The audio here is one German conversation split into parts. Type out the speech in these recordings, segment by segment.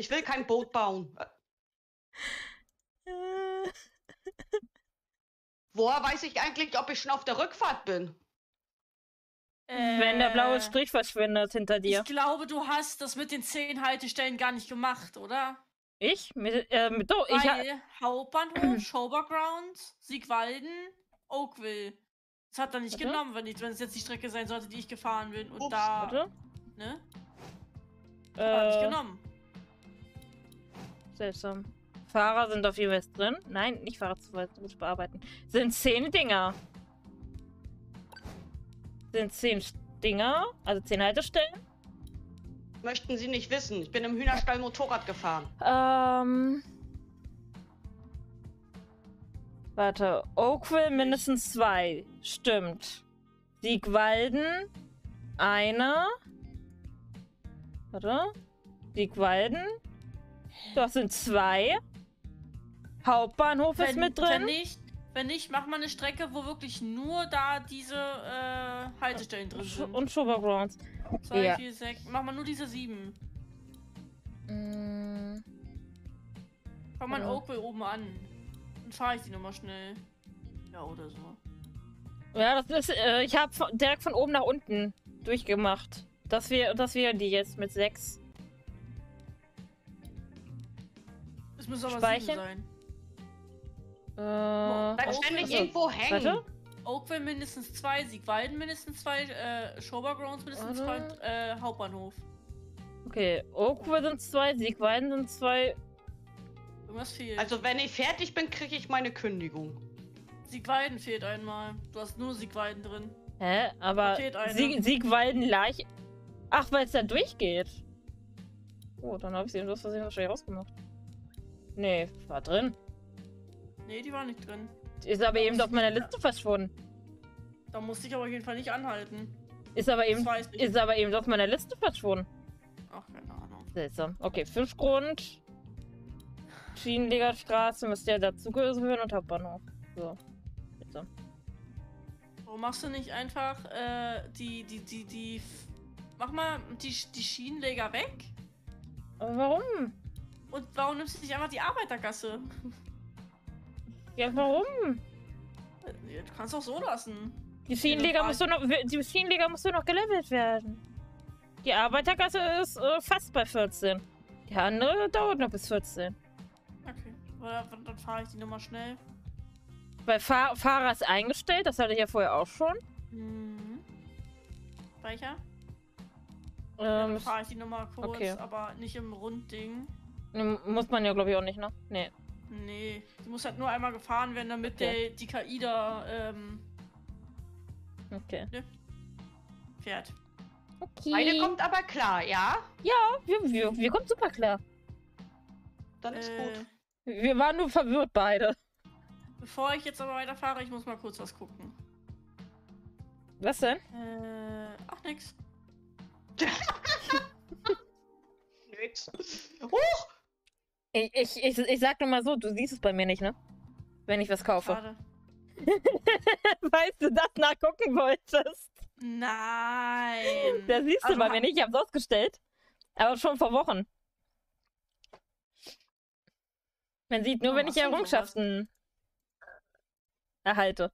Ich will kein Boot bauen. Woher weiß ich eigentlich, ob ich schon auf der Rückfahrt bin? Wenn der blaue Strich verschwindet hinter dir. Ich glaube, du hast das mit den 10 Haltestellen gar nicht gemacht, oder? Ich? Doch, Weil Hauptbahnhof, Showgrounds, Siegwalden, Oakville. Das hat er nicht genommen, wenn es jetzt die Strecke sein sollte, die ich gefahren bin. Und da. Warte. Ne? Hat er nicht genommen. Seltsam. Fahrer sind auf jeden Fall drin. Nein, nicht Fahrer zu bearbeiten. Sind 10 Dinger. Sind 10 Dinger, also 10 Haltestellen. Möchten Sie nicht wissen. Ich bin im Hühnerstall Motorrad gefahren. Warte. Oakville mindestens 2. Stimmt. Siegwalden. Eine. Warte. Siegwalden. Das sind 2. Hauptbahnhof ist mit drin. Wenn nicht, mach mal eine Strecke, wo wirklich nur da diese Haltestellen drin sind. Und Showgrounds. 2, 4, 6. Mach mal nur diese 7. Fang mal in Oakville oben an. Dann fahre ich die nochmal schnell. Ja, oder so. Ja, das ist, ich habe direkt von oben nach unten durchgemacht. Das wäre die jetzt mit 6. Es muss aber Speichern? 7 sein. Bleib ständig irgendwo hängen. Warte. Oakville mindestens 2, Siegwalden mindestens 2, Showgrounds mindestens 2, Hauptbahnhof. Okay, Oakville sind 2, Siegwalden sind 2. Irgendwas fehlt. Also wenn ich fertig bin, kriege ich meine Kündigung. Siegwalden fehlt einmal. Du hast nur Siegwalden drin. Hä? Aber Siegwalden leicht. Ach, weil es da durchgeht. Oh, dann habe ich sie in das Versehen wahrscheinlich rausgemacht. Nee, war drin. Nee, die war nicht drin. Ist aber eben auf meiner Liste verschwunden. Da musste ich aber auf jeden Fall nicht anhalten. Ist aber eben auf meiner Liste verschwunden. Ach, keine Ahnung. Seltsam. Okay, Fischgrund. Schienenlegerstraße müsste ja dazugehören und Hauptbahnhof. So. Seltsam. Warum machst du nicht einfach mach mal die Schienenleger weg? Aber warum? Und warum nimmst du nicht einfach die Arbeitergasse? Ja, warum? Du kannst auch so lassen. Die Schienenleger musst du noch gelevelt werden. Die Arbeitergasse ist fast bei 14. Die andere dauert noch bis 14. Okay. Dann fahre ich die nochmal schnell. Weil Fahrer ist eingestellt, das hatte ich ja vorher auch schon. Speicher? Dann fahre ich die nochmal kurz, aber nicht im Rundding. Muss man ja, glaube ich, auch nicht, ne? Nee. Nee, die muss halt nur einmal gefahren werden, damit die KI da, Okay. Ne? Fährt. Okay. Beide kommt aber klar, ja? Ja, wir kommen super klar. Dann ist gut. Wir waren nur verwirrt beide. Bevor ich jetzt aber weiterfahre, ich muss mal kurz was gucken. Was denn? Ach, nix. Nix. Huch! Ich sag nur mal so, du siehst es bei mir nicht, ne? Wenn ich was kaufe. Schade. Weißt du, das nachgucken wolltest? Nein. Das siehst du bei mir nicht, ich hab's ausgestellt. Aber schon vor Wochen. Man sieht nur, wenn ich Errungenschaften erhalte.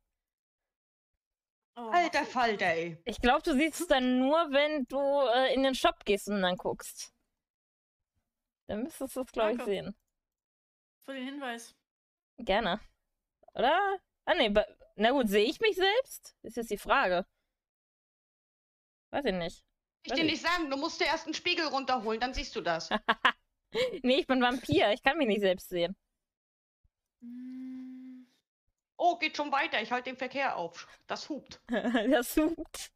Alter Falter, ey. Ich glaube, du siehst es dann nur, wenn du in den Shop gehst und dann guckst. Dann müsstest du es, glaube ich, sehen. Für den Hinweis. Gerne. Oder? Ah, nee, na gut, sehe ich mich selbst? Ist jetzt die Frage. Weiß ich nicht. Ich dir nicht sagen, du musst dir erst einen Spiegel runterholen, dann siehst du das. Nee, ich bin Vampir, ich kann mich nicht selbst sehen. Oh, geht schon weiter, ich halte den Verkehr auf. Das hupt. Das hupt.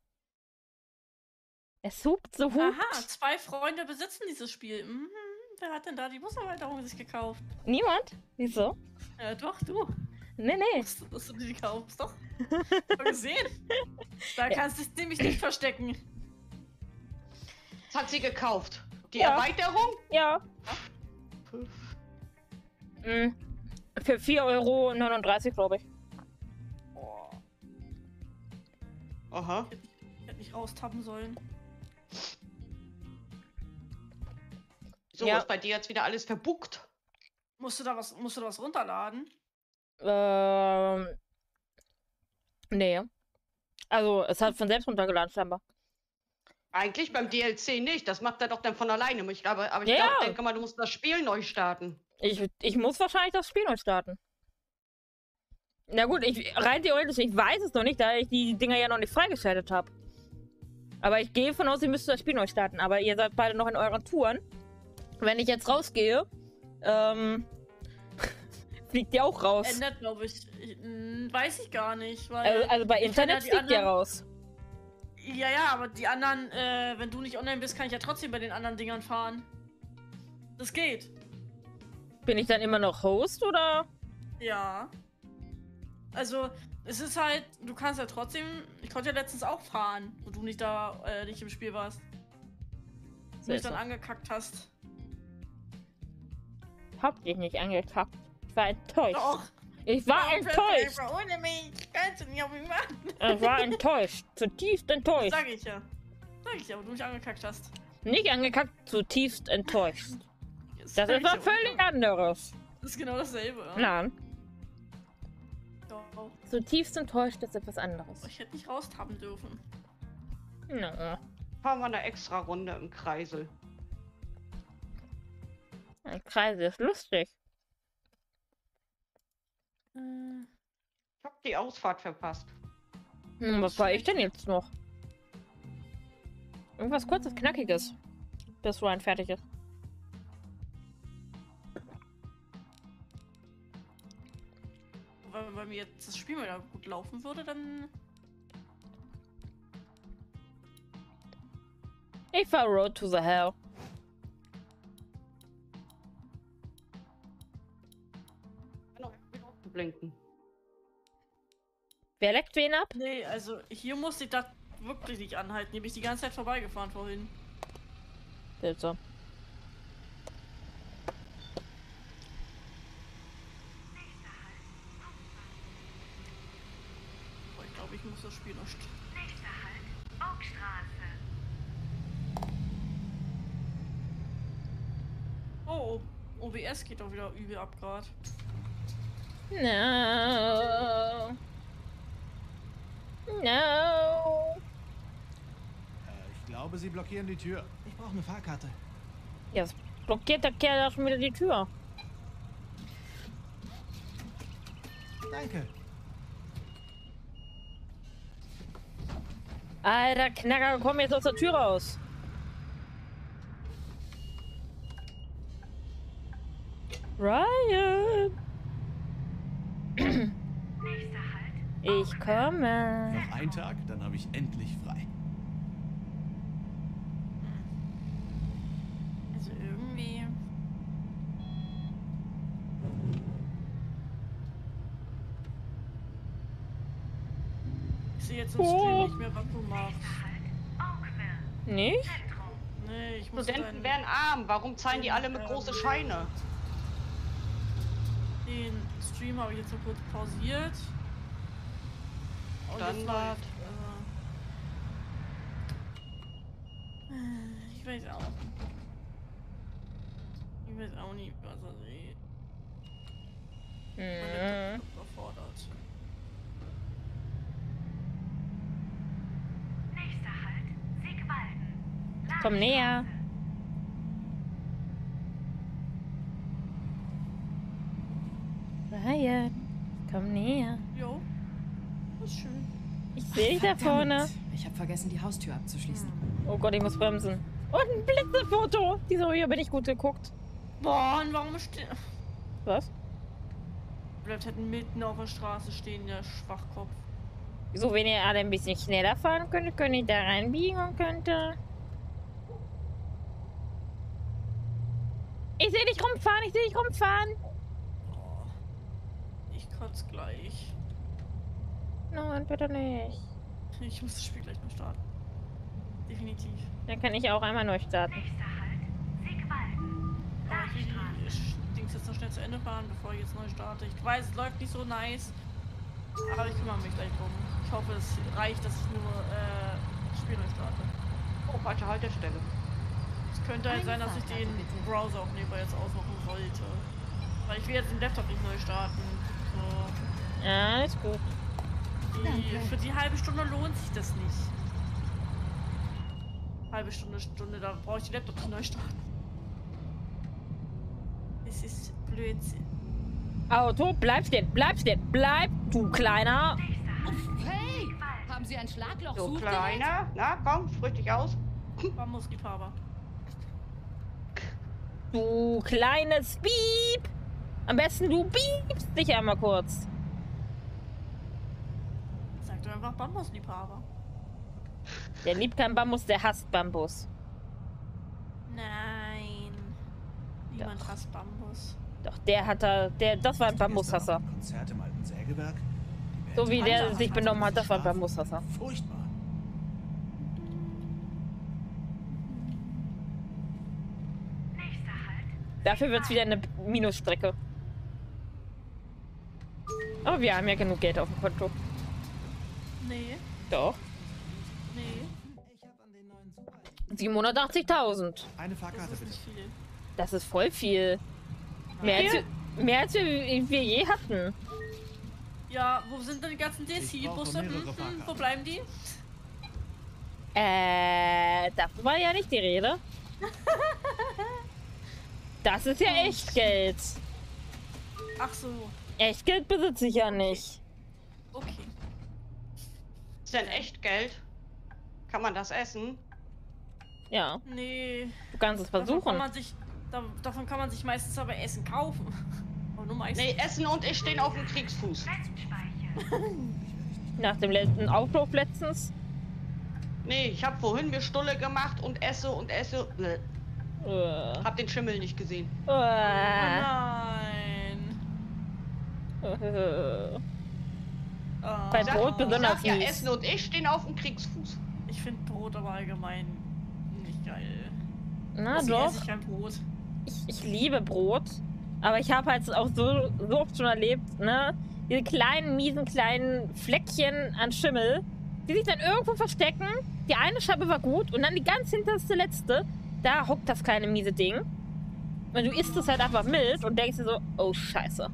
Es hupt, so hupt. Aha, 2 Freunde besitzen dieses Spiel. Wer hat denn da die Buserweiterung sich gekauft? Niemand? Wieso? Doch, du. Nee. Dass du die kaufst, doch. Hab gesehen. Da kannst du dich nämlich nicht verstecken. Das hat sie gekauft. Die Erweiterung? Ja. Für 4,39 €, glaube ich. Oh. Aha. Ich hätte nicht raustappen sollen. So, ist bei dir jetzt wieder alles verbuckt? Musst du da was runterladen? Nee. Also, es hat von selbst runtergeladen, scheinbar. Eigentlich beim DLC nicht, das macht er doch dann von alleine. Aber ich denke mal, du musst das Spiel neu starten. Ich muss wahrscheinlich das Spiel neu starten. Na gut, rein theoretisch, ich weiß es noch nicht, da ich die Dinger ja noch nicht freigeschaltet habe. Aber ich gehe von aus, ihr müsst das Spiel neu starten. Aber ihr seid beide noch in euren Touren. Wenn ich jetzt rausgehe, fliegt ihr auch raus. Ändert, glaube ich. Weiß ich gar nicht. Weil also bei Internet fliegt ihr raus. Ja, aber die anderen, wenn du nicht online bist, kann ich ja trotzdem bei den anderen Dingern fahren. Das geht. Bin ich dann immer noch Host, oder? Ja. Also, es ist halt, du kannst ja trotzdem, ich konnte ja letztens auch fahren, wo du nicht nicht im Spiel warst. Wo du mich dann angekackt hast. Hab dich nicht angekackt. Ich war enttäuscht. Doch. Ich war enttäuscht. Ohne mich kannst du nicht auf mich warten. Ich war enttäuscht. Zutiefst enttäuscht. Sag ich ja, wo du mich angekackt hast. Nicht angekackt, zutiefst enttäuscht. Das ist was völlig anderes. Das ist genau dasselbe. Nein. Doch. Zutiefst enttäuscht ist etwas anderes. Ich hätte nicht raustappen dürfen. No. Fahren wir eine extra Runde im Kreisel. Ein Kreis ist lustig. Ich hab die Ausfahrt verpasst. Was war ich denn jetzt noch? Irgendwas kurzes, knackiges. Bis Ryan fertig ist. Wenn mir jetzt das Spiel mal gut laufen würde, dann... Ich fahr Road to the Hell. Blinken. Wer leckt wen ab? Nee, also hier musste ich das wirklich nicht anhalten. Hier bin ich die ganze Zeit vorbeigefahren vorhin. Seltsam. Aber ich glaube, ich muss das Spiel noch starten. Nächster Halt, Oakstraße. Oh, OBS geht doch wieder übel ab gerade. No. No. Ich glaube, sie blockieren die Tür. Ich brauche eine Fahrkarte. Jetzt blockiert der Kerl da schon wieder die Tür. Danke. Alter Knacker, komm jetzt aus der Tür raus. Ryan. Nächster Halt. Ich komme. Noch ein Tag, dann habe ich endlich frei. Also irgendwie... Ich sehe jetzt im Stream nicht mehr, was du machst. Nicht? Nee, ich muss Studenten werden arm. Warum zahlen die alle mit große Scheine? Den Stream habe ich jetzt so kurz pausiert. Und jetzt Standard. Ich weiß auch. Ich weiß auch nicht, was er sieht. Meine Tochter überfordert. Nächster Halt, Siegwalden. Komm näher. Ryan, komm näher. Jo. Das ist schön. Ich sehe dich da vorne. Ich habe vergessen, die Haustür abzuschließen. Oh Gott, ich muss bremsen. Und ein Blitzefoto. Wieso, hier bin ich gut geguckt. Boah, und warum steht... Was? Bleibt halt mitten auf der Straße stehen, der Schwachkopf. Wieso, wenn ihr alle ein bisschen schneller fahren könntet, könnte ich da reinbiegen und könnte... Ich sehe dich rumfahren, ich sehe dich rumfahren. Oh. Ich kotz gleich. Nein, bitte nicht. Ich muss das Spiel gleich noch starten. Definitiv. Dann kann ich auch einmal neu starten. Nächster Halt, Siegwalden. Aber ich will die Dings jetzt noch schnell zu Ende fahren, bevor ich jetzt neu starte. Ich weiß, es läuft nicht so nice. Aber ich kümmere mich gleich drum. Ich hoffe, es reicht, dass ich nur das Spiel neu starte. Oh, falsche Haltestelle. Das könnte halt sein, dass ich den Browser auch nebenbei jetzt ausmachen sollte. Weil ich will jetzt den Laptop nicht neu starten. So. Ja, ist gut. Für die halbe Stunde lohnt sich das nicht. Halbe Stunde, da brauche ich den Laptop nicht neu starten. Es ist Blödsinn. Auto, bleib stehen, bleib, du Kleiner. Hey! Haben Sie ein Schlagloch? So, Suchgerät? Kleiner. Na, komm, sprich dich aus. Bambusliebhaber. Du kleines Piep. Am besten du piepst dich einmal kurz. Sag doch einfach Bambusliebhaber. Der liebt keinen Bambus, der hasst Bambus. Nein. Niemand hasst Bambus. Doch, das war ein Bambushasser. Konzert im alten Sägewerk. Die So wie Band der hat sich benommen hat, das war ein geschlafen. Bambushasser. Furchtbar. Nächster Halt. Dafür wird es wieder eine Minusstrecke. Aber wir haben ja genug Geld auf dem Konto. Nee, Doch. nee. Ich habe an den neuen 780.000. Eine Das Fahrkarte ist bitte. nicht viel. Das ist voll viel. Mehr als wir je hatten. Ja, wo sind denn die ganzen Ich DC-Busse? brauche mehrere Fahrkarten. Wo bleiben die? Davon war ja nicht die Rede. Das ist ja Echtgeld. Ach so, Echtgeld besitze ich ja nicht. okay. Ist denn echt Geld? Kann man das essen? Ja, Nee. du kannst es Davon kann versuchen. man sich, davon kann man sich meistens aber Essen kaufen. Aber nur meistens. Nee, Essen und ich stehen auf dem Kriegsfuß. Restspeicher. Nach dem letzten Aufruf letztens. Nee, ich habe vorhin mir Stulle gemacht und esse und esse. Bläh. Hab den Schimmel nicht gesehen. Oh nein. Ah, Bei Brot Ich besonders sag ja, süß. Essen und ich stehen auf dem Kriegsfuß. ich finde Brot aber allgemein nicht geil. Na Deswegen doch, esse ich kein Brot. ich liebe Brot. Aber ich habe halt auch so oft schon erlebt, ne? Diese kleinen, miesen, kleinen Fleckchen an Schimmel, die sich dann irgendwo verstecken. Die eine Scheibe war gut und dann die ganz hinterste letzte, da hockt das kleine miese Ding. Und du isst es halt einfach mild und denkst dir so, oh Scheiße.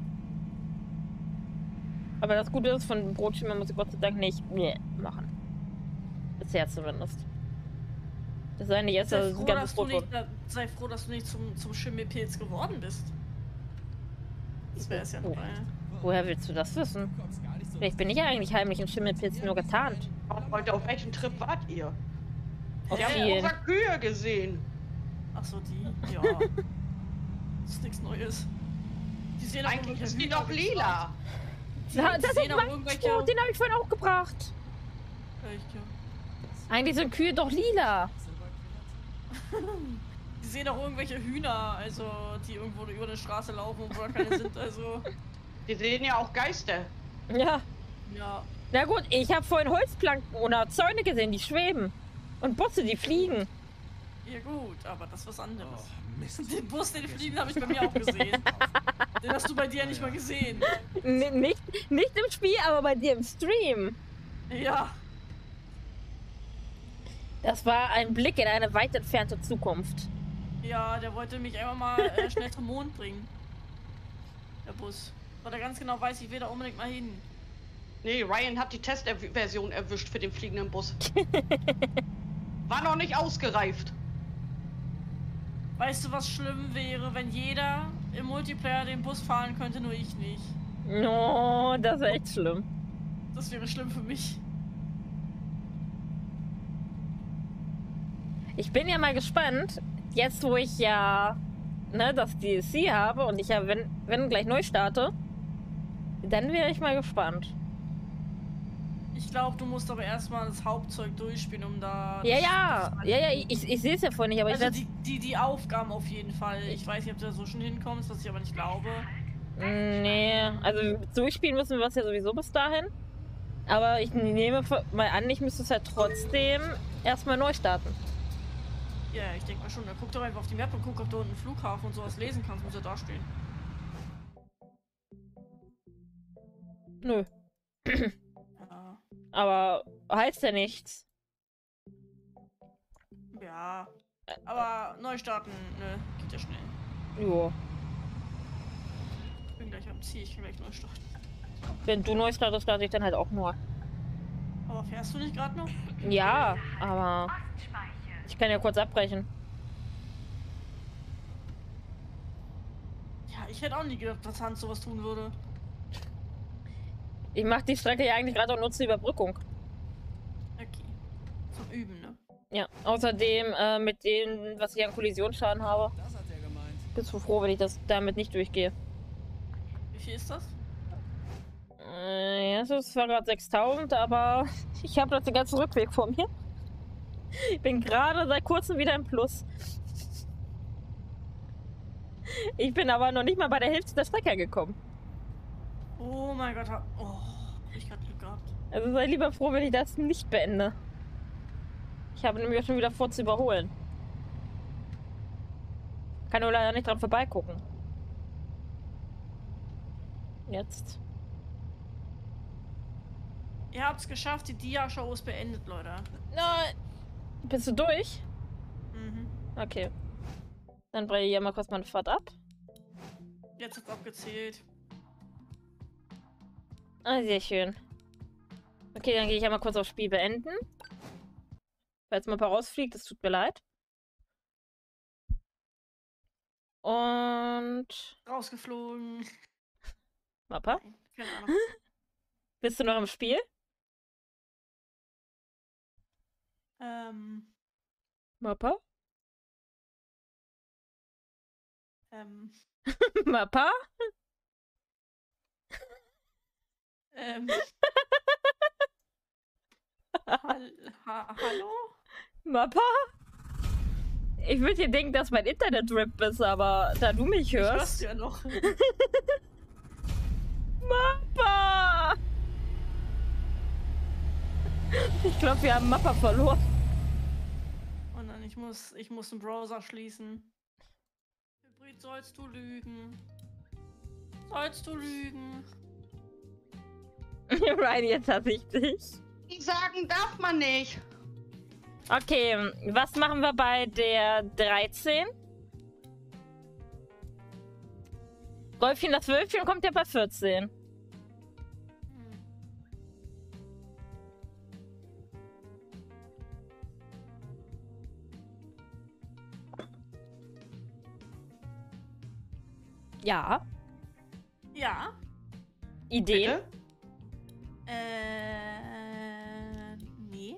Aber das Gute ist, von Brotschimmer muss ich Gott sei Dank nicht machen. Bisher zumindest. Das ist eigentlich erst Sei das froh, ganze dass du Brot. nicht, sei froh, dass du nicht zum Schimmelpilz geworden bist. Das wäre es ja noch eine. Woher willst du das wissen? Vielleicht bin ich ja eigentlich heimlich im Schimmelpilz nur getarnt. Heute auf welchem Trip wart ihr? Auf Wir haben vielen. unsere Kühe gesehen. Ach so, die. Ja. Das ist nichts Neues. Die sehen auch Eigentlich irgendwelche ist die Hühner doch lila. Ja, Die das sehen ist auch mein irgendwelche. Brot, den habe ich vorhin auch gebracht. Echt, ja. Eigentlich sind Kühe doch lila. Die sehen auch irgendwelche Hühner, also die irgendwo über eine Straße laufen, wo da keine sind, also. Die sehen ja auch Geister. Ja. Ja. Na gut, ich habe vorhin Holzplanken oder Zäune gesehen, die schweben. Und Busse, die fliegen. Ja gut, aber das ist was anderes. Oh, Mist. Den Bus, den fliegen, habe ich bei mir auch gesehen. Den hast du bei dir nicht mal gesehen. Nicht im Spiel, aber bei dir im Stream. Ja. Das war ein Blick in eine weit entfernte Zukunft. Ja, der wollte mich einfach mal schnell zum Mond bringen. Der Bus. Weil er ganz genau weiß, ich will da unbedingt mal hin. Nee, Ryan hat die Testversion erwischt für den fliegenden Bus. War noch nicht ausgereift. Weißt du, was schlimm wäre, wenn jeder im Multiplayer den Bus fahren könnte, nur ich nicht? No, das ist echt schlimm. Das wäre schlimm für mich. Ich bin ja mal gespannt, jetzt wo ich ja das DLC habe und ich ja, wenn gleich neu starte, dann wäre ich mal gespannt. Ich glaube, du musst aber erstmal das Hauptzeug durchspielen, um da... Ja, ich sehe es ja vorhin nicht, aber Also ich die Aufgaben auf jeden Fall. Ich weiß nicht, ob du da so schon hinkommst, was ich aber nicht glaube. Nee, also durchspielen müssen wir es ja sowieso bis dahin. Aber ich nehme mal an, ich müsste es halt trotzdem erstmal neu starten. Ja, ich denke mal schon. Da guck doch einfach auf die Map und guck, ob du unten einen Flughafen und sowas lesen kannst, muss ja da stehen. Nö. Ja. Aber heißt ja nichts. Ja. Aber neu starten, ne, geht ja schnell. Jo. Ich bin gleich am Ziel, ich kann gleich neu starten. Wenn du neu startest, starte ich dann halt auch nur. Aber fährst du nicht gerade noch? Ja, aber ich kann ja kurz abbrechen. Ja, ich hätte auch nie gedacht, dass Hans sowas tun würde. Ich mache die Strecke ja eigentlich gerade auch nur zur Überbrückung. Okay. Zum Üben, ne? Ja, außerdem mit dem, was ich an Kollisionsschaden habe, Das hat er gemeint. bist du froh, wenn ich das damit nicht durchgehe. Wie viel ist das? Ja, es ist zwar gerade 6000, aber ich habe noch den ganzen Rückweg vor mir. Ich bin gerade seit kurzem wieder im Plus. Ich bin aber noch nicht mal bei der Hälfte der Strecke gekommen. Oh mein Gott, hab ich gerade Glück gehabt. Also sei lieber froh, wenn ich das nicht beende. Ich habe nämlich auch schon wieder vor zu überholen. Kann nur leider nicht dran vorbeigucken. Jetzt. Ihr habt's geschafft, die Dia-Show ist beendet, Leute. Nein! Bist du durch? Mhm. Okay. Dann breche ich hier mal kurz meine Fahrt ab. Jetzt hat's abgezählt. Ah, sehr schön. Okay, dann gehe ich einmal kurz aufs Spiel beenden. Falls Mappa rausfliegt, das tut mir leid. Und... Rausgeflogen. Mappa? Nein, keine Ahnung. Bist du noch im Spiel? Mappa? Mappa? Hallo? Mappa? Ich würde dir denken, dass mein Internet-Rip ist, aber da du mich hörst... Ich ja noch. Mappa! Ich glaube, wir haben Mappa verloren. Oh nein, ich muss den Browser schließen. Hybrid, sollst du lügen? Sollst du lügen? Ryan, jetzt hasse ich dich. Sagen darf man nicht. Okay, was machen wir bei der 13? Rolfchen, das Wölfchen kommt ja bei 14. Ja. Ja. Ideen? Bitte? Nee.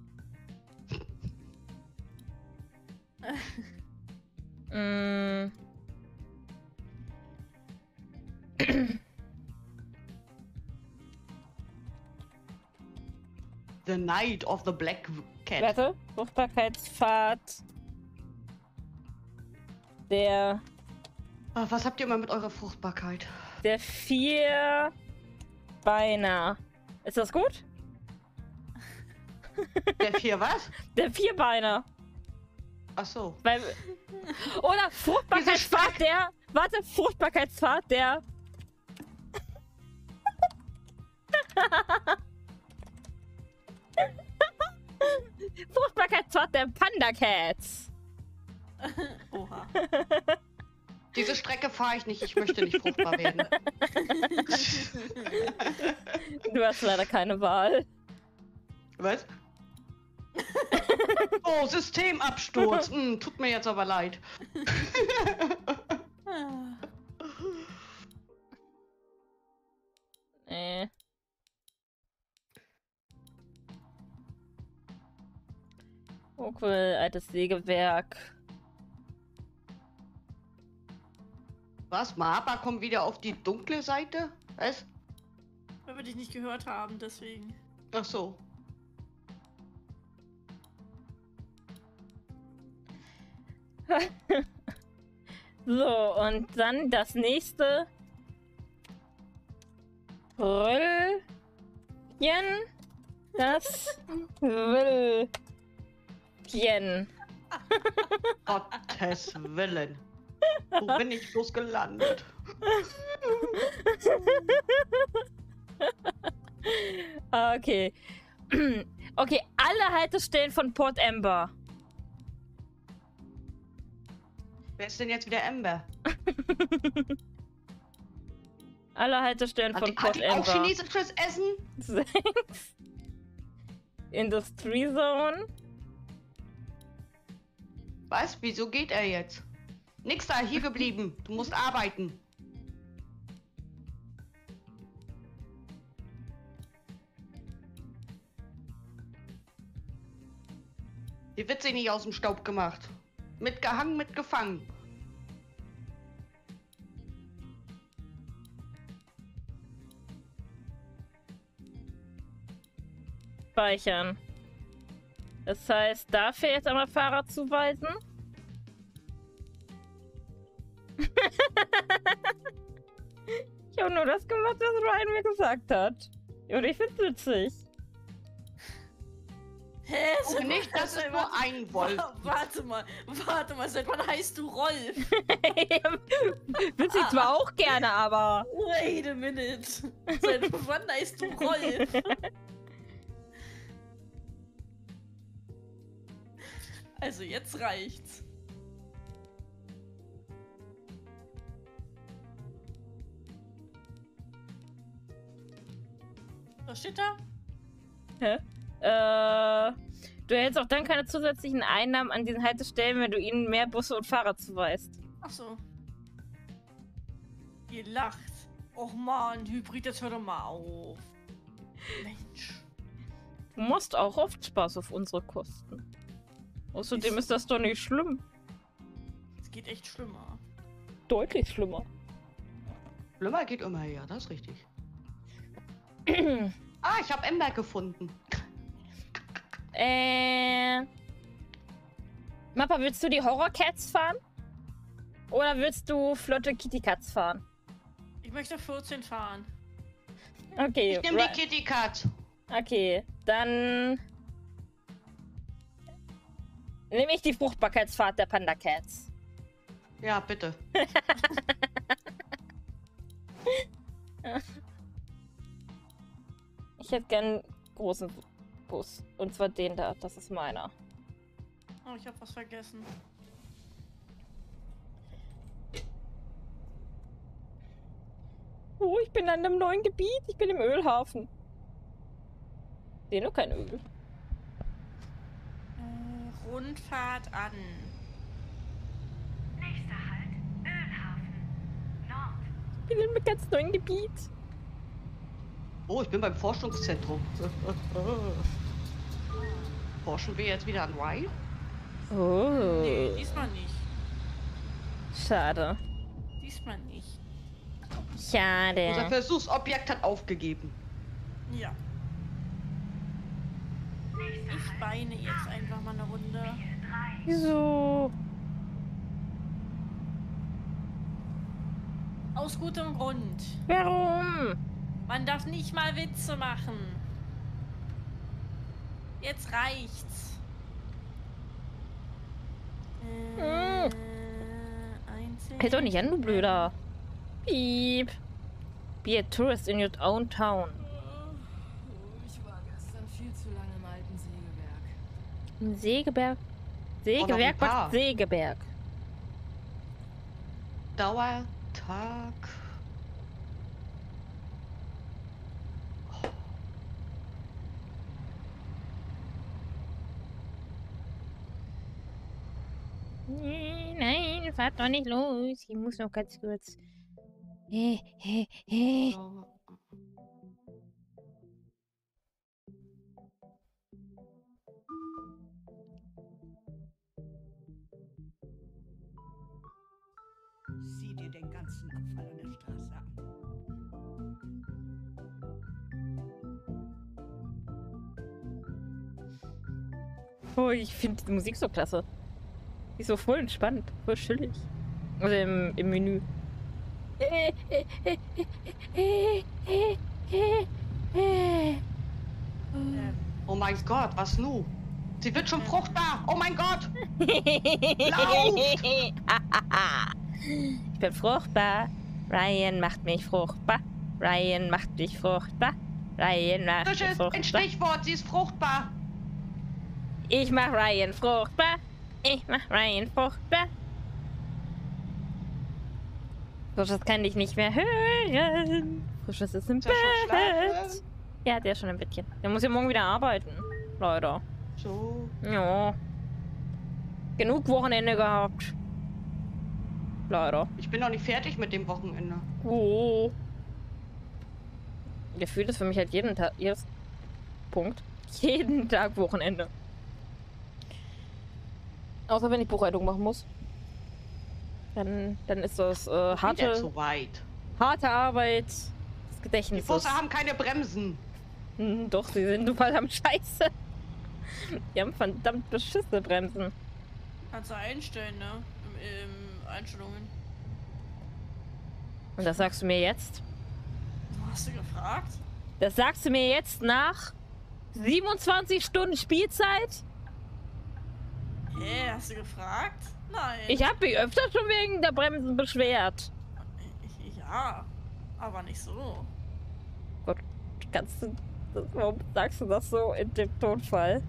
The Night of the Black Cat. Warte, Fruchtbarkeitspfad. Der Was habt ihr immer mit eurer Fruchtbarkeit? Vierbeiner. Ist das gut? Der vier was? Der Vierbeiner. Ach so. Weil, oder Fruchtbarkeitspfad der... Warte, Fruchtbarkeitspfad der... Fruchtbarkeitspfad der Panda Cats. Oha. Diese Strecke fahre ich nicht. Ich möchte nicht fruchtbar werden. Du hast leider keine Wahl. Was? Oh, Systemabsturz. Tut mir jetzt aber leid. Oh cool, altes Sägewerk. Was? Mappa kommt wieder auf die dunkle Seite? Was? Weil wir dich nicht gehört haben, deswegen. Ach so. So, und dann das nächste. Röllchen. Das Wölfchen. Gottes Willen. Wo bin ich bloß gelandet? Okay. Okay, alle Haltestellen von Port Ember. Wer ist denn jetzt wieder Amber? Alle Haltestellen von Hat Port die auch Amber. chinesisches Essen? 6. Industriezone. Was? Wieso geht er jetzt? Nix da, hier geblieben. Du musst arbeiten. Hier wird sie nicht aus dem Staub gemacht. Mitgehangen, mitgefangen. Speichern. Das heißt, dafür jetzt einmal Fahrrad zuweisen. Ich habe nur das gemacht, was Ryan mir gesagt hat. Und ich find's witzig. Hä? Oh, nicht, das ist nur ein Wolf. Warte mal, seit wann heißt du Rolf? Wüsste ich zwar auch gerne, aber... Wait a minute. Seit wann heißt du Rolf? Also jetzt reicht's. Was steht da? Hä? Du erhältst auch dann keine zusätzlichen Einnahmen an diesen Haltestellen, wenn du ihnen mehr Busse und Fahrer zuweist. Ach so. Ihr lacht. Och man, Hybrid, jetzt hör doch mal auf. Mensch. Du musst auch oft Spaß auf unsere Kosten. Außerdem ist das doch nicht schlimm. Es geht echt schlimmer. Deutlich schlimmer. Schlimmer geht immer her, das ist richtig. Ah, ich habe Amber gefunden. Mappa, willst du die Horror Cats fahren? Oder willst du flotte Kitty Cats fahren? Ich möchte 14 fahren. Okay. Ich nehme die Kitty Cat. Okay, dann nehme ich die Fruchtbarkeitsfahrt der Panda Cats. Ja, bitte. Ich hätte gern einen großen Bus. Und zwar den da. Das ist meiner. Oh, ich habe was vergessen. Oh, ich bin an einem neuen Gebiet. Ich bin im Ölhafen. Ich sehe nur kein Öl. Rundfahrt an. Nächster Halt, Ölhafen. Nord. Ich bin in einem ganz neuen Gebiet. Oh, ich bin beim Forschungszentrum. Forschen wir jetzt wieder an Ryan? Oh. Nee, diesmal nicht. Schade. Diesmal nicht. Unser Schade. Versuchsobjekt hat aufgegeben. Ja. Ich weine jetzt einfach mal eine Runde. Wieso? Aus gutem Grund. Warum? Man darf nicht mal Witze machen. Jetzt reicht's. Hält doch nicht an, du Blöder. Piep. Be a tourist in your own town. Ich war gestern viel zu lange im alten Sägewerk. Im Sägeberg? Sägewerk? Oh, noch ein paar. Was? Sägeberg. Dauertag. Nein, fahrt doch nicht los. Ich muss noch ganz kurz. Sieh dir den ganzen Abfall an der Straße an. Oh, ich finde die Musik so klasse. Die ist so voll entspannt, voll chillig. Also im Menü. Oh mein Gott, was nu? Sie wird schon fruchtbar. Oh mein Gott. Ich bin fruchtbar. Ryan macht mich fruchtbar. Ryan macht mich fruchtbar. Ryan macht Das mich ist ein fruchtbar. Stichwort, sie ist fruchtbar. Ich mach Ryan fruchtbar. Ich mach Ryan fruchtbar. Frischers kann dich nicht mehr hören. Frischers ist im Ist er schon Bett. schlafen? Ja, der ist schon im Bettchen. Der muss ja morgen wieder arbeiten. Leider. So. Ja. Genug Wochenende gehabt. Leider. Ich bin noch nicht fertig mit dem Wochenende. Oh. Gefühlt ist für mich halt jeden Tag, jeden Tag Wochenende. Außer wenn ich Buchhaltung machen muss. Dann ist das Wieder harte zu weit. Arbeit. Das Die Gedächtnis Busse ist. haben keine Bremsen. Doch, sie sind verdammt scheiße. Die haben verdammt beschissene Bremsen. Kannst du einstellen, ne? Im Einstellungen. Und das sagst du mir jetzt? Hast du gefragt? Das sagst du mir jetzt nach 27 Stunden Spielzeit? Hä, hast du gefragt? Nein. Ich habe mich öfter schon wegen der Bremsen beschwert. Ja, aber nicht so. Gott, kannst du... Warum sagst du das so in dem Tonfall?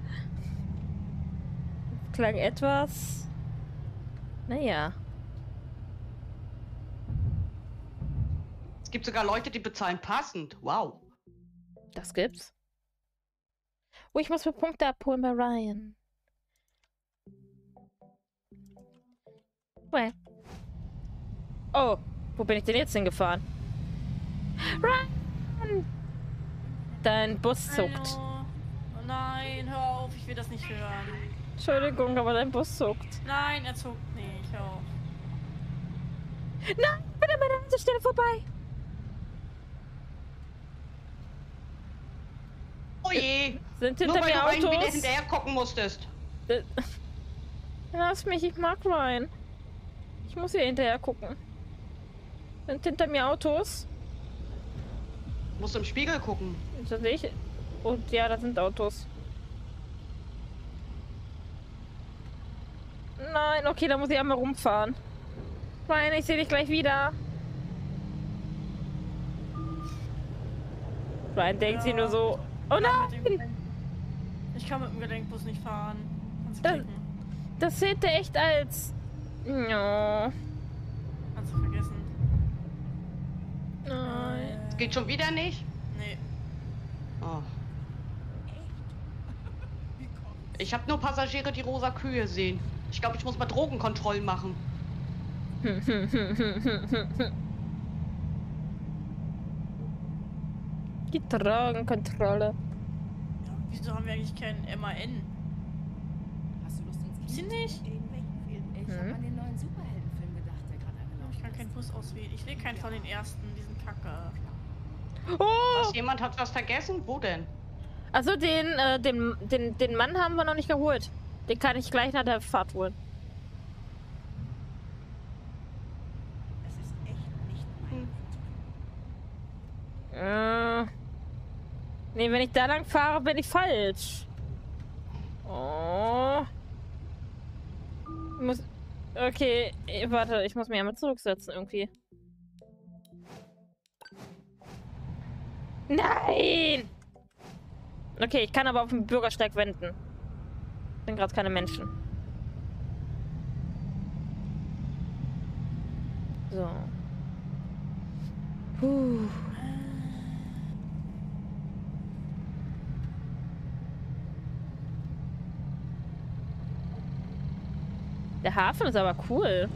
Das klang etwas... Naja. Es gibt sogar Leute, die bezahlen passend. Wow. Das gibt's. Oh, ich muss mir Punkte abholen bei Ryan. Well. Oh, wo bin ich denn jetzt hingefahren? Ryan! Dein Bus zuckt. Hallo. Oh nein, hör auf, ich will das nicht hören. Entschuldigung, aber dein Bus zuckt. Nein, er zuckt nicht, hör auf. Nein, bin an meiner Haltestelle vorbei. Oh je. Sind Nur hinter weil du mir Ryan wieder Autos? hinterher gucken musstest. Lass mich, ich mag Ryan. Ich muss hier hinterher gucken. Sind hinter mir Autos? Musst im Spiegel gucken. Das sehe ich. Und ja, da sind Autos. Nein, okay, da muss ich einmal rumfahren. Ryan, ich sehe dich gleich wieder. Ryan denkt sich nur so, oh nein! Ich kann mit dem Gelenkbus nicht fahren. Kannst du Das, klicken. das hätte echt als... Ja. Kannst du vergessen. Nein. Geht schon wieder nicht? Nee. Oh. Ich habe nur Passagiere, die rosa Kühe sehen. Ich glaube, ich muss mal Drogenkontrollen machen. Die Drogenkontrolle. Ja, wieso haben wir eigentlich kein MAN? Hast du Lust ins Sie nicht? Irgendwelchen Film? Ich habe an den neuen Superheldenfilm gedacht, der gerade angelaufen Ich kann keinen Bus auswählen. Ich will keinen von den ersten, diesen Kacke. Oh! Was, jemand hat was vergessen? Wo denn? Also den Mann haben wir noch nicht geholt. Den kann ich gleich nach der Fahrt holen. Das ist echt nicht mein Nee, wenn ich da lang fahre, bin ich falsch. Oh. Okay, warte, ich muss mich einmal zurücksetzen irgendwie. Nein! Okay, ich kann aber auf den Bürgersteig wenden. Sind gerade keine Menschen. So. Puh. Der Hafen ist aber cool.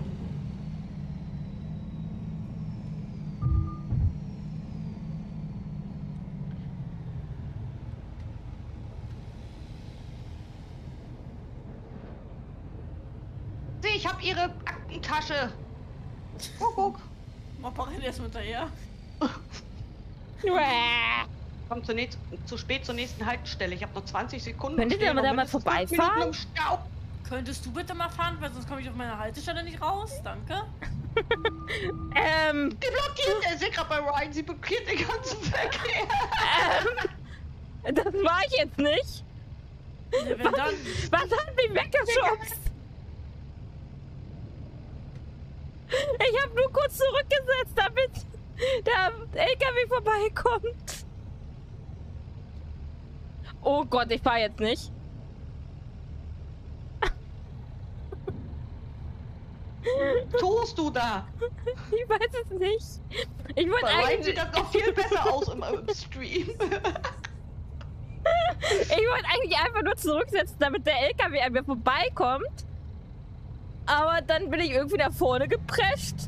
Ich habe ihre Aktentasche. Guck, guck. Moppa rennt erst hinterher. Komm zu spät zur nächsten Haltestelle. Ich habe noch 20 Sekunden. Könnt ihr Stehen aber noch da mal mindestens 5 vorbeifahren? Minuten im Stau. Könntest du bitte mal fahren, weil sonst komme ich auf meiner Haltestelle nicht raus? Danke. Die blockiert. Ich sehe gerade bei Ryan, sie blockiert den ganzen Verkehr. Das war ich jetzt nicht. Ja, wenn dann. Was hat mich weggeschubst? Ich habe nur kurz zurückgesetzt, damit der LKW vorbeikommt. Oh Gott, ich fahre jetzt nicht. tust du da? Ich weiß es nicht. Ich wollte Bei Ryan eigentlich, sieht das noch viel besser aus im Stream. ich wollte eigentlich einfach nur zurücksetzen, damit der LKW an mir vorbeikommt. Aber dann bin ich irgendwie nach vorne geprescht.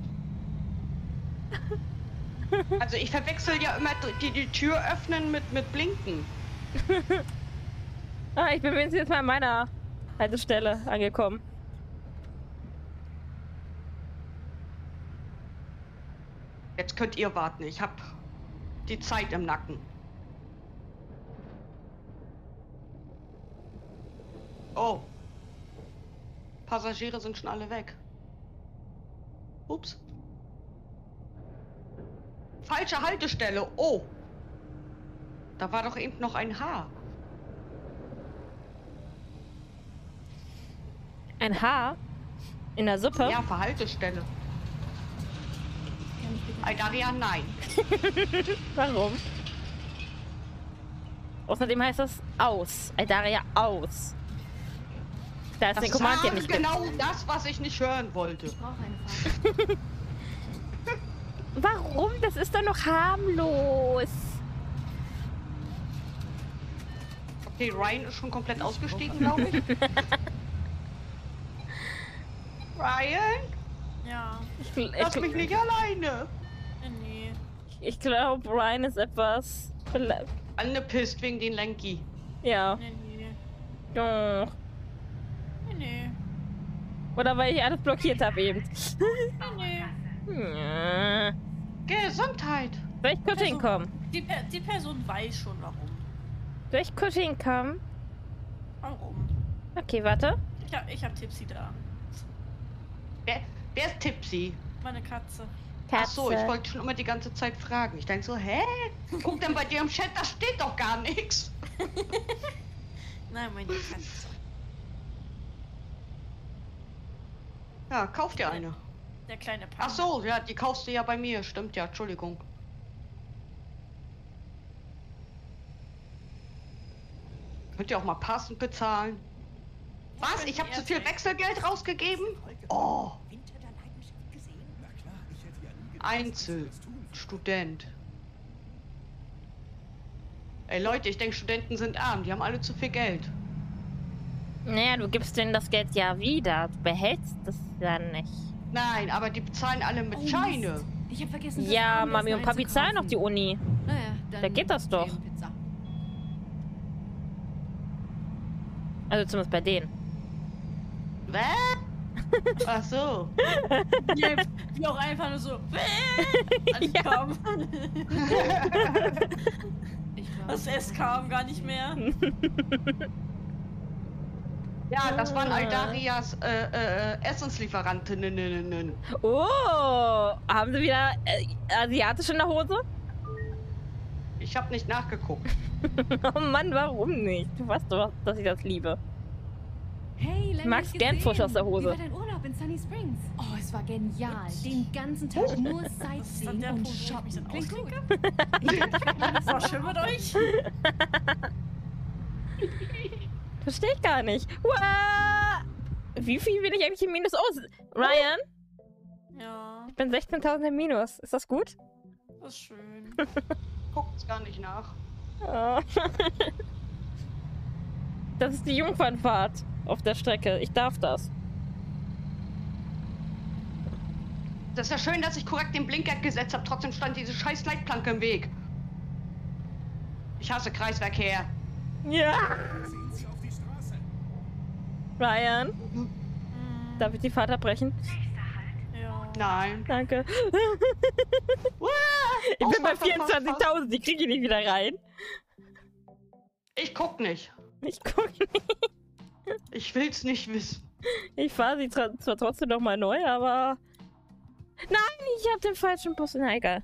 Also ich verwechsel ja immer die Tür öffnen mit Blinken. Ah, ich bin wenigstens jetzt mal an meiner Haltestelle angekommen. Jetzt könnt ihr warten. Ich hab die Zeit im Nacken. Oh. Passagiere sind schon alle weg. Ups. Falsche Haltestelle. Oh. Da war doch eben noch ein Haar. Ein Haar in der Suppe? Ja, für Haltestelle. Daria, nein. Warum? Außerdem heißt das aus. Daria aus. Da ist Das der Command ja ist nicht genau das, was ich nicht hören wollte. Ich brauche eine Fahrt. Warum? Das ist doch noch harmlos. Okay, Ryan ist schon komplett ausgestiegen, glaube ich. Ryan, Ja. lass mich nicht alleine. Nee. Ich glaube, Ryan ist etwas... Angepisst wegen den Lenki. Ja. Nee. Doch. Nee. Oder weil ich alles blockiert habe eben. Nee. Ja. Gesundheit. Soll ich kurz hinkommen? Die Person weiß schon warum. Soll ich kurz hinkommen? Warum? Okay, warte. Ich hab Tipsy da. Wer ist Tipsy? Meine Katze. Ach so, ich wollte schon immer die ganze Zeit fragen. Ich denke so, hä? Guck denn bei dir im Chat, da steht doch gar nichts. Nein, meine Katze. Ja, kauf dir eine. Der kleine Panda. Ach so, ja, die kaufst du ja bei mir. Stimmt ja, Entschuldigung. Könnt ihr auch mal passend bezahlen? Was? Ich habe zu viel Wechselgeld rausgegeben? Oh, Winter der Leidenschaft gesehen? Na klar, ich hätte ja nie gedacht, Einzel, dass du das tun würdest. Student. Ey Leute, ich denke, Studenten sind arm. Die haben alle zu viel Geld. Naja, du gibst denen das Geld ja wieder. Du behältst das ja nicht. Nein, aber die bezahlen alle mit Oh, Scheine. Mist. Ich habe vergessen, das Ja, Abendessen Mami und Papi zahlen auf die einzukaufen. Uni. Naja, dann Da geht das doch. eben Pizza. Also zumindest bei denen. Was? Ach so. Die auch einfach nur so ankamen. Ich glaube, Das Essen kam gar nicht mehr. Ja, das waren Aldarias Essenslieferantinnen. Oh, haben sie wieder asiatisch in der Hose? Ich habe nicht nachgeguckt. Oh Mann, warum nicht? Du weißt doch, dass ich das liebe. hey, länger Magst nicht gern gesehen. Fusch aus der Hose. Wie war dein Urlaub in Sunny Springs? Oh, es war genial. Den ganzen Tag nur Sightseeing der und Punkt, wo ich mich Shoppen. dann Klingt gut. Das war schön mit euch. Verstehe ich gar nicht. Uah! Wie viel will ich eigentlich im Minus aus? Ryan, Ja, ich bin 16.000 im Minus. Ist das gut? das ist schön. Guckt's gar nicht nach. Oh. Das ist die Jungfernfahrt auf der Strecke. Ich darf das. Das ist ja schön, dass ich korrekt den Blinker gesetzt habe. Trotzdem stand diese scheiß Leitplanke im Weg. Ich hasse Kreisverkehr. Ja. Sehen Sie auf die Straße. Ryan, darf ich die Fahrt abbrechen? Ja. Nein. Danke. Uah, Ich bin bei Ausfall, Ausfall, 24.000. Die kriege ich nicht wieder rein. Ich guck nicht. Ich guck nicht. Ich will's nicht wissen. Ich fahre sie zwar trotzdem noch mal neu, aber... Nein, ich habe den falschen Bus. Na, egal.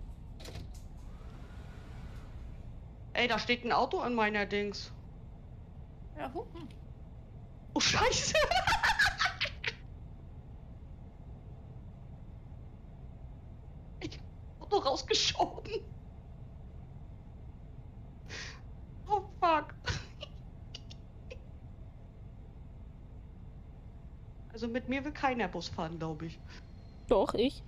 Ey, da steht ein Auto in meiner Dings. Ja, hupen. Oh, Scheiße. Ich hab Auto rausgeschoben. Oh, fuck. Also mit mir will keiner Bus fahren, glaube ich. Doch, ich.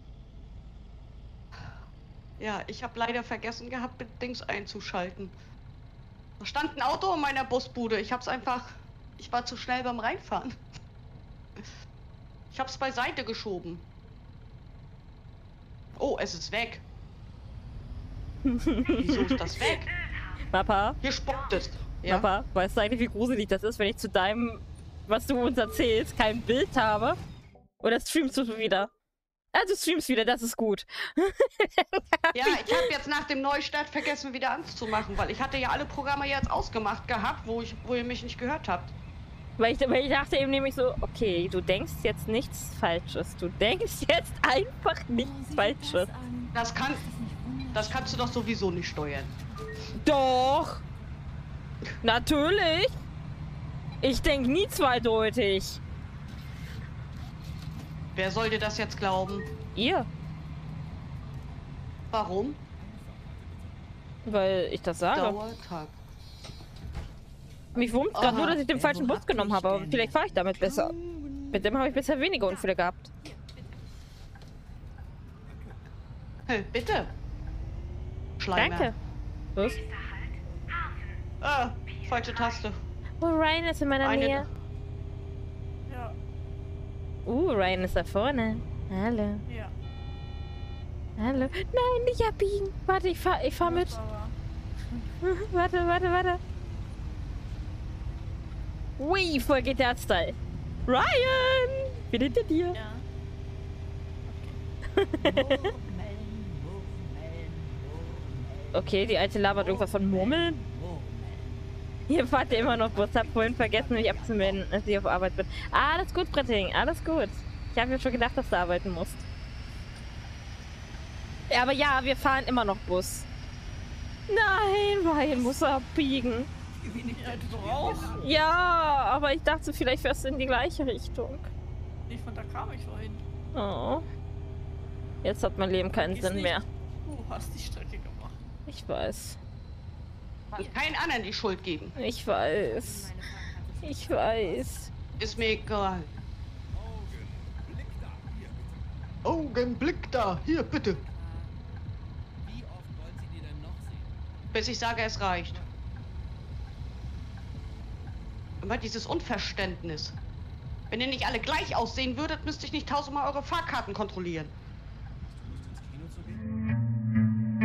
Ja, ich habe leider vergessen gehabt, mit Dings einzuschalten. Da stand ein Auto in meiner Busbude. Ich war zu schnell beim Reinfahren. Ich hab's beiseite geschoben. Oh, es ist weg. Wieso ist das weg? Papa, Hier spuckt es. Ja? Papa, weißt du eigentlich, wie gruselig das ist, wenn ich zu deinem, was du uns erzählst, kein Bild habe? Oder streamst du wieder? Du streamst wieder, das ist gut. Ja, ich habe jetzt nach dem Neustart vergessen, wieder anzumachen, weil ich hatte ja alle Programme jetzt ausgemacht gehabt, wo ihr mich nicht gehört habt. Weil ich dachte eben nämlich so, okay, du denkst jetzt nichts Falsches. Du denkst jetzt einfach nichts Falsches. Das kannst du doch sowieso nicht steuern. Doch! Natürlich! Ich denke nie zweideutig. Wer sollte das jetzt glauben? Ihr? Warum? Weil ich das sage. Dauertag. Mich wundert gerade Aha. nur, dass ich den falschen Bus genommen habe, aber vielleicht fahre ich damit besser. Mit dem habe ich bisher weniger Unfälle gehabt. Hey, bitte. Schleimer. Danke. Was? Ah, falsche Taste. Oh, Ryan ist in meiner Eine- Nähe. Ja, Ryan ist da vorne. Hallo. ja. Hallo. Nein, nicht abbiegen. Warte, ich fahr mit. Aber Warte. Ui, voll GTA-Style. Ryan! Bin hinter dir. ja. Okay, die alte labert irgendwas von Murmeln. Hier fahrt ihr immer noch Bus. Hab vorhin vergessen, mich abzumelden, als ich auf Arbeit bin. Alles gut, Bretting. Alles gut. Ich habe mir schon gedacht, dass du arbeiten musst. Ja, aber ja, wir fahren immer noch Bus. Nein, Ryan muss abbiegen. Ja, du doch auch. Ja, aber ich dachte, vielleicht fährst du in die gleiche Richtung. Nicht von da kam ich vorhin. Oh. Jetzt hat mein Leben keinen Vergiss Sinn nicht, mehr. Du hast die Strecke gemacht. Ich weiß. Keinen anderen die Schuld geben. Ich weiß. Ich weiß. Ist mir egal. Augenblick da. Hier, bitte. Wie oft wollen Sie die denn noch sehen? Bis ich sage, es reicht. Immer dieses Unverständnis. Wenn ihr nicht alle gleich aussehen würdet, müsste ich nicht tausendmal eure Fahrkarten kontrollieren. Ins Kino zu gehen?